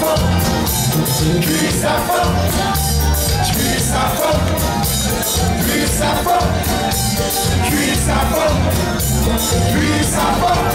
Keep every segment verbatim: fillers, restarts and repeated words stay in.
femme, cuis sa femme, cuis sa femme, cuis sa femme, cuis sa femme, cuis sa femme.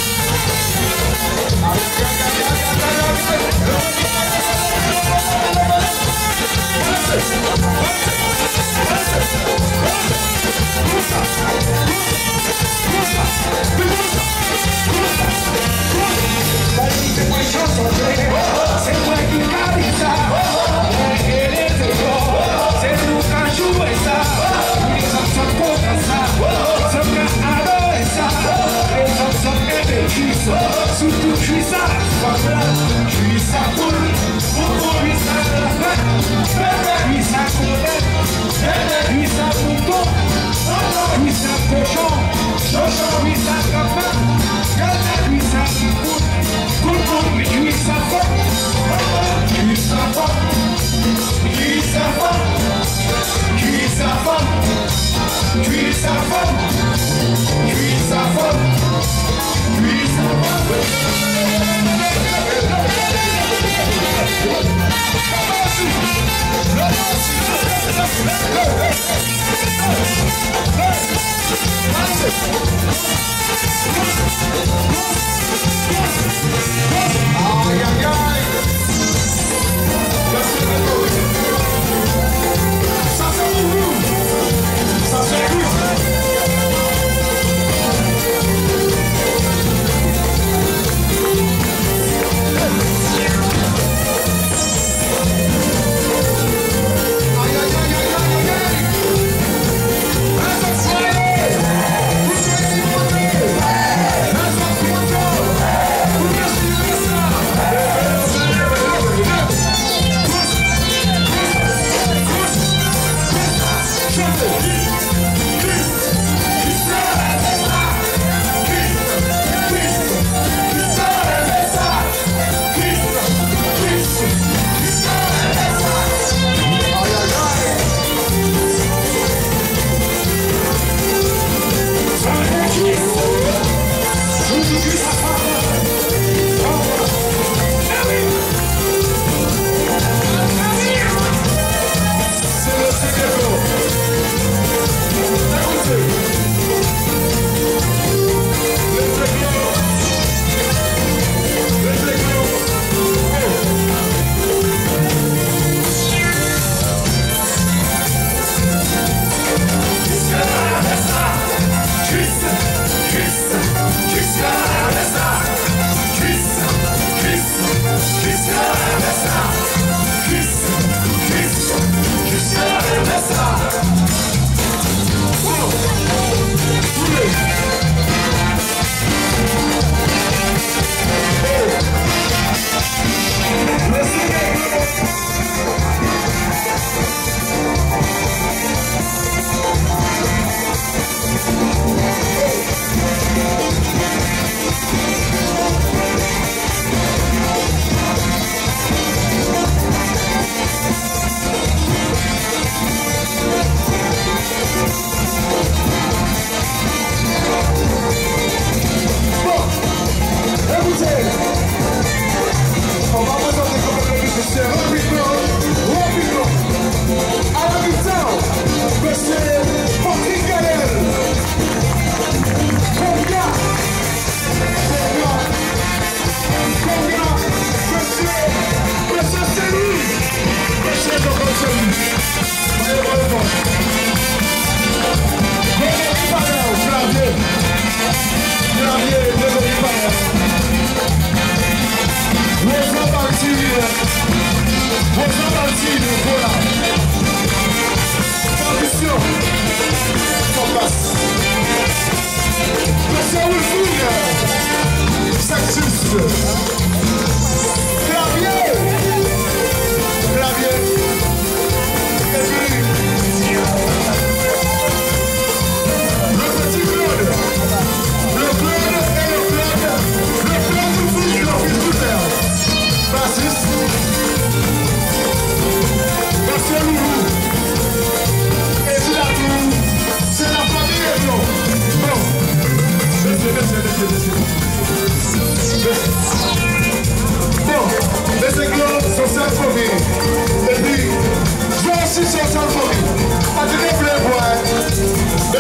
C'est moi qui carry ça, elle est dehors, c'est nous qui jouons ça, les hommes sont contre ça, les hommes qui adorent ça, les hommes sont éveillés, surtout je suis ça, je suis ça pour lui, je suis ça pour la fête, je suis ça pour elle, je suis ça pour toi, je suis ça cochon, je suis ça capable, je suis ça pour mais tu es sa femme, tu es sa femme, tu es sa femme, tu es sa femme, tu es sa femme, tu es sa femme, tu es sa femme.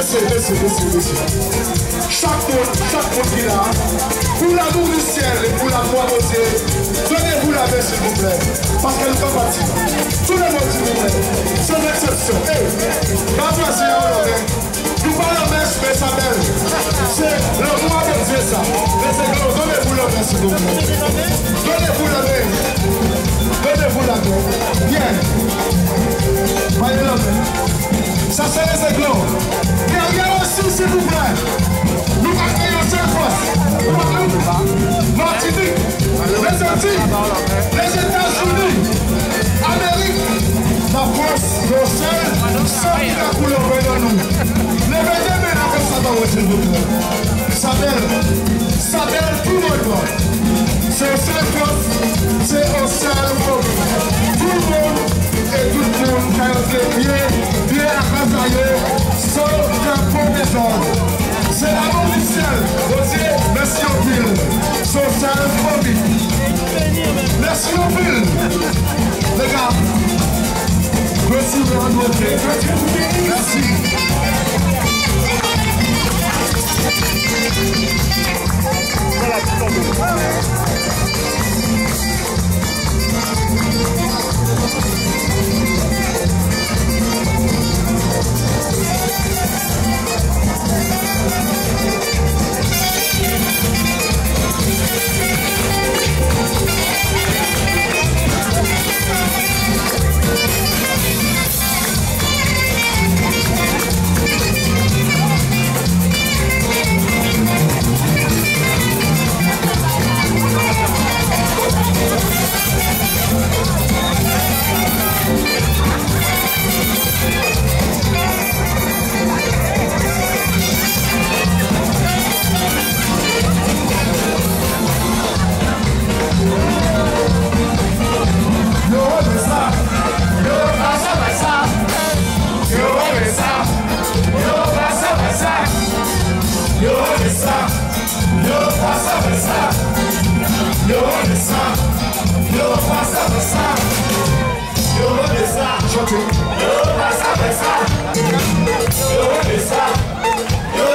laissez, laissez, laissez, laissez. Chaque monde, chaque monde qui est là, pour l'amour du ciel et pour la foi de Dieu, donnez-vous la main s'il vous plaît, parce qu'elle peut partir. Tout le monde s'il vous plaît, sans exception. Hey, pas voici un homme, nous parlons la main, mais ça belle. C'est le roi de Dieu ça. Laissez-le, donnez-vous la main s'il vous plaît. Donnez-vous la main. Donnez-vous la main. Bien. Voyez la main. Ça c'est les éclats. Derrière aussi s'il vous plaît. Nous accueillons cette fois. Martinique, les Antilles, les États-Unis, Amérique, la France, le ciel, sans qui a coulé au nous. Les védés maintenant comme ça va s'il vous plaît. Sabelle, Sabelle, tout le monde. C'est au seul France, c'est au seul monde. Tout le monde et tout le monde qui a été bien, bien accompagné, sauf qu'un bon désordre. C'est l'amour du ciel. Aussi, merci au ville. Social phobie. Merci au ville. Les gars. Merci de notre merci. Voilà, tout en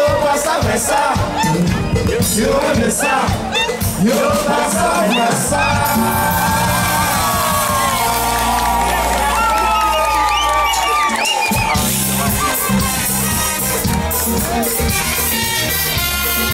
Yo, pasa, yo pasa,